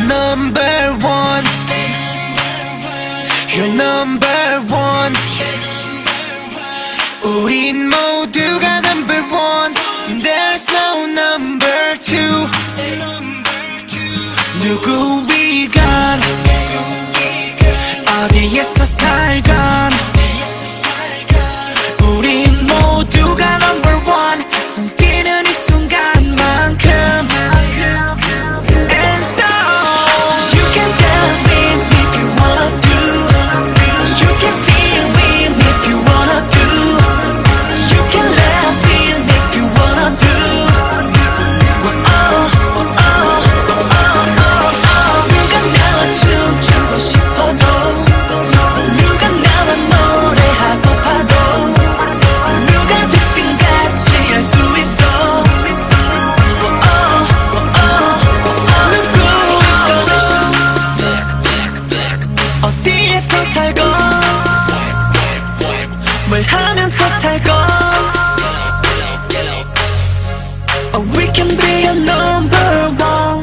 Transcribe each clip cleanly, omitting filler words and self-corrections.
number one. You're number one. 우린 모두가 number one. There's no number two. 누구이건 어디에서 살건 우린 모두가 number one. 가슴 뛰는 이 순간만큼. And so you can dance with me if you wanna do. You can sing with me if you wanna do. You can laugh with me if you wanna do. 누가 나와 춤추고 싶어도 누가 나와 노래하고파도 누가 듣든 같이 할 수 있어. 어디에서 살건 뭘 하면서 살건 We can be a number one.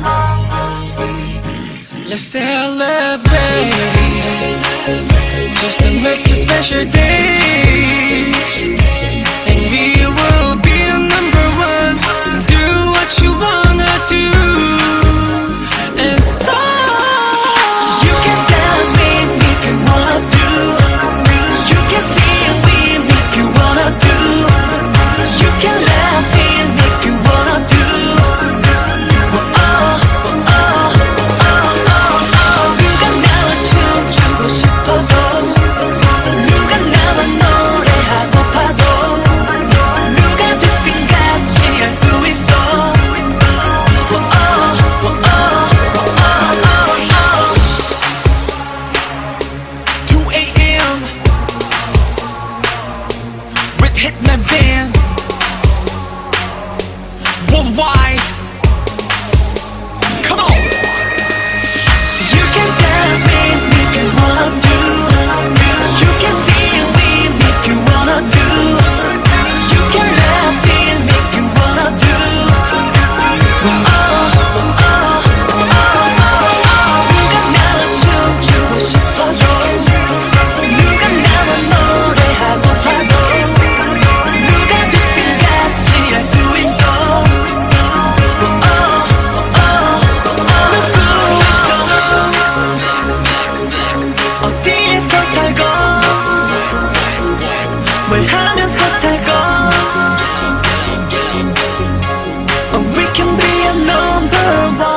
Let's celebrate just to make a special day. And we will be a number one. Do what you wanna do. And so you can dance with me if you wanna do. You can sing with me if you wanna do. You can laugh with me if you wanna do. 누가 나와 춤추고 싶어도 누가 나와 노래하고파도 누가 듣든 같이 할 수 있어. With Hitman Band worldwide. Come on. You can dance with me if you wanna do. You can sing with me if you wanna do. You can laugh with me if you wanna do. 누가 나와 춤추고 싶어도 누가 나와 노래하고파도 누가 듣든 같이 할 수 있어. 어디에서 살건 뭘 하면서 살건 We can be a number one.